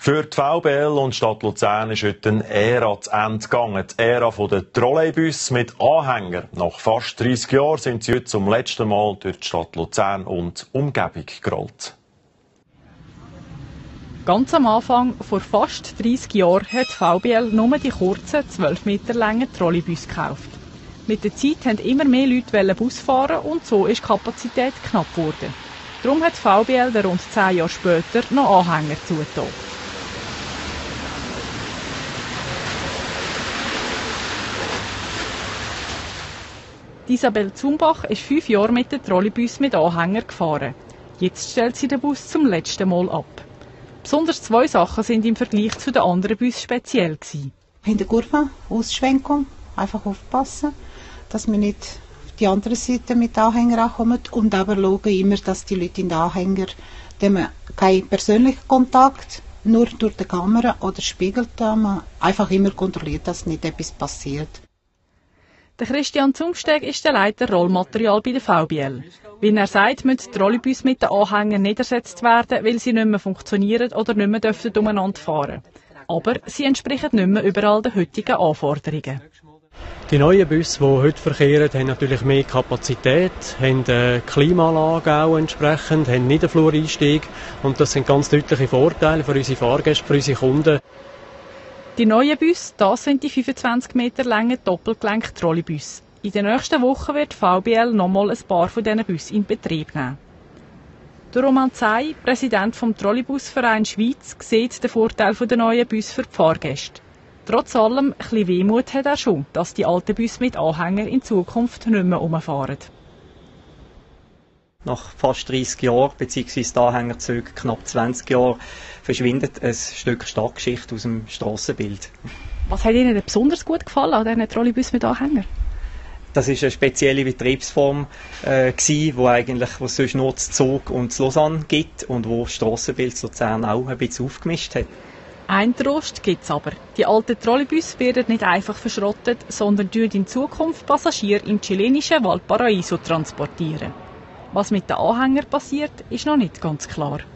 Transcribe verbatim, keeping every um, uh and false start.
Für die V B L und Stadt Luzern ist heute eine Ära zu Ende gegangen. Die Ära der Trolleybusse mit Anhängern. Nach fast dreissig Jahren sind sie heute zum letzten Mal durch die Stadt Luzern und Umgebung gerollt. Ganz am Anfang, vor fast dreissig Jahren, hat die V B L nur die kurzen, zwölf Meter langen Trolleybusse gekauft. Mit der Zeit wollten immer mehr Leute Bus fahren und so ist die Kapazität knapp geworden. Darum hat die V B L dann rund zehn Jahre später noch Anhänger zugetan. Isabel Zumbach ist fünf Jahre mit dem Trolleybus mit Anhänger gefahren. Jetzt stellt sie den Bus zum letzten Mal ab. Besonders zwei Sachen sind im Vergleich zu den anderen Bussen speziell gewesen. In der Kurve, Ausschwenkung, einfach aufpassen, dass man nicht auf die andere Seite mit Anhänger ankommt und aber schauen immer, dass die Leute in den Anhänger, dem kein persönlicher Kontakt, nur durch die Kamera oder Spiegel, da man einfach immer kontrolliert, dass nicht etwas passiert. Der Christian Zumsteg ist der Leiter Rollmaterial bei der V B L. Wie er sagt, müssen die Trolleybus mit den Anhängern nicht ersetzt werden, weil sie nicht mehr funktionieren oder nicht mehr dürfen umeinander fahren. Aber sie entsprechen nicht mehr überall den heutigen Anforderungen. Die neuen Busse, die heute verkehren, haben natürlich mehr Kapazität, haben eine Klimaanlage auch entsprechend, haben Niederflureinstieg und das sind ganz deutliche Vorteile für unsere Fahrgäste, für unsere Kunden. Die neuen Busse, das sind die fünfundzwanzig Meter langen Doppelgelenk-Trolleybusse. In den nächsten Wochen wird die V B L nochmal ein paar von diesen Bussen in Betrieb nehmen. Der Roman Zey, Präsident des Trolleybusvereins Schweiz, sieht den Vorteil der neuen Busse für die Fahrgäste. Trotz allem, ein bisschen Wehmut hat er schon, dass die alten Busse mit Anhängern in Zukunft nicht mehr rumfahren. Nach fast dreissig Jahren, beziehungsweise die Anhängerzüge knapp zwanzig Jahren, verschwindet ein Stück Stadtgeschichte aus dem Strassenbild. Was hat Ihnen besonders gut gefallen an diesen Trolleybussen mit Anhängern? Das war eine spezielle Betriebsform, äh, die eigentlich, wo es sonst nur zu Zug und zu Lausanne gibt und wo das Strassenbild zu Luzern auch ein bisschen aufgemischt hat. Ein Trost gibt es aber. Die alten Trolleybusse werden nicht einfach verschrottet, sondern in Zukunft Passagiere im chilenischen Valparaiso transportieren. Was mit den Anhängern passiert, ist noch nicht ganz klar.